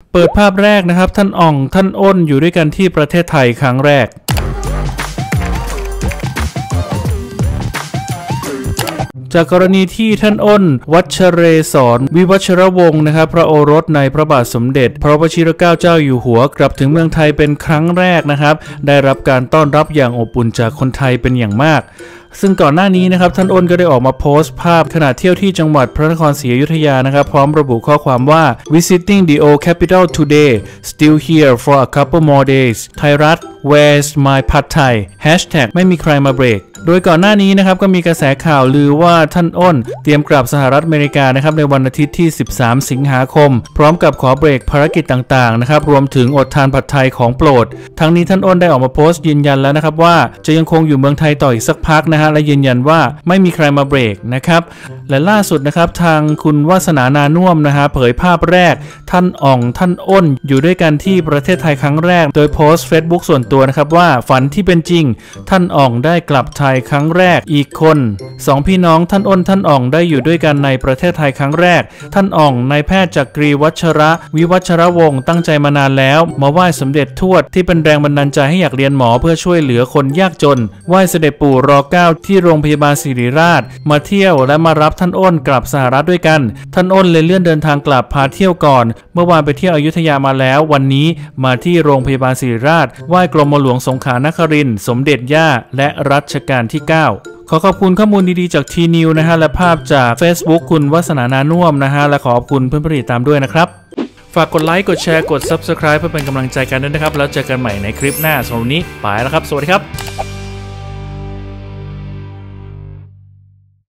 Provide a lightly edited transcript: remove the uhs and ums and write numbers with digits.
เปิดภาพแรกนะครับท่านอ่องท่านอ้นอยู่ด้วยกันที่ประเทศไทยครั้งแรกจากกรณีที่ท่านอ้นวัชเรศรวิวัชรวงศ์นะครับพระโอรสในพระบาทสมเด็จพระวชิรเกล้าเจ้าอยู่หัวกลับถึงเมืองไทยเป็นครั้งแรกนะครับได้รับการต้อนรับอย่างอบอุ่นจากคนไทยเป็นอย่างมากซึ่งก่อนหน้านี้นะครับท่านอ้นก็ได้ออกมาโพสต์ภาพขณะเที่ยวที่จังหวัดพระนครศรีอยุธยานะครับพร้อมระบุข้อความว่า visiting the old capital today still here for a couple more days ไทยรัฐ where's my pad thai hashtag ไม่มีใครมาเบรกโดยก่อนหน้านี้นะครับก็มีกระแสข่าวลือว่าท่านอ้นเตรียมกลับสหรัฐอเมริกานะครับในวันอาทิตย์ที่13สิงหาคมพร้อมกับขอเบรกภารกิจต่างๆนะครับรวมถึงอดทานผัดไทยของโปรดทั้งนี้ท่านอ้นได้ออกมาโพสต์ยืนยันแล้วนะครับว่าจะยังคงอยู่เมืองไทยต่ออีกสักพักนะฮะและยืนยันว่าไม่มีใครมาเบรกนะครับและล่าสุดนะครับทางคุณวาสนานานุ่วมนะฮะเผยภาพแรกท่านอ่องท่านอ้นอยู่ด้วยกันที่ประเทศไทยครั้งแรกโดยโพสต์ Facebook ส่วนตัวนะครับว่าฝันที่เป็นจริงท่านอ่องได้กลับไทยครั้งแรกอีกคน2พี่น้องท่านอ้นท่านอ่องได้อยู่ด้วยกันในประเทศไทยครั้งแรกท่านอ่องนายแพทย์จักรีวัชระวิวัชรวงศ์ตั้งใจมานานแล้วมาไหว้สมเด็จทวดที่เป็นแรงบันดาลใจให้อยากเรียนหมอเพื่อช่วยเหลือคนยากจนไหว้เสด็จปู่ร9ที่โรงพยาบาลศิริราชมาเที่ยวและมารับท่านอ้นกลับสหรัฐด้วยกันท่านอ้นเลยเลื่อนเดินทางกลับพาเที่ยวก่อนเมื่อวานไปเที่ยวอยุธยามาแล้ววันนี้มาที่โรงพยาบาลศิริราชไหว้กรมหลวงสงขลานครินทร์สมเด็จย่าและรัชกาลที่9ขอขอบคุณข้อมูลดีๆจากทีนิวนะฮะและภาพจาก Facebook คุณวาสนานานุ่วมนะฮะและขอบคุณเพื่อนผู้ติดตามด้วยนะครับฝากกดไลค์กดแชร์กด Subscribe เพื่อเป็นกำลังใจกันด้วยนะครับแล้วเจอกันใหม่ในคลิปหน้าสำหรับวันนี้ไปแล้วครับสวัสดีครับ